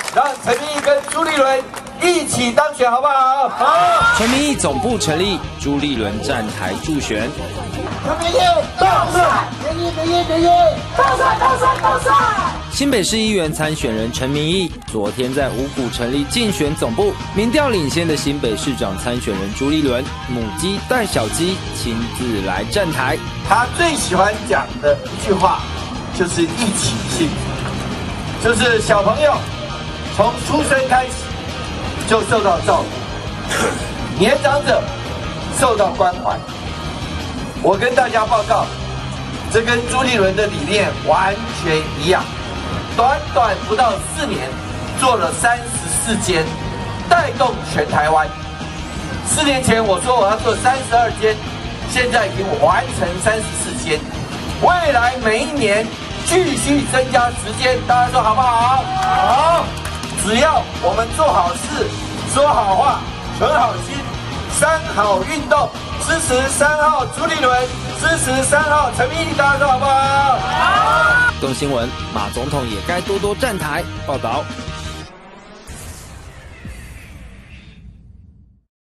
让陈明义跟朱立伦一起当选，好不好？好。 陈明义总部成立，朱立伦站台助选。 陈明义到帅，明义，到帅！ 新北市议员参选人陈明义昨天在五股成立竞选总部，民调领先的新北市长参选人朱立伦母鸡带小鸡亲自来站台。 他最喜欢讲的一句话就是一起幸福，就是小朋友从出生开始就受到照顾，年长者受到关怀。我跟大家报告，这跟朱立伦的理念完全一样。短短不到4年，做了34间，带动全台湾。4年前我说我要做32间，现在已经完成34间。未来每一年继续增加时间，大家说好不好？好。只要我们做好事、说好话、存好心，3好运动，支持3号朱立伦，支持3号陈明义，大家说好不好？ 好。东新闻，马总统也该多多站台报道。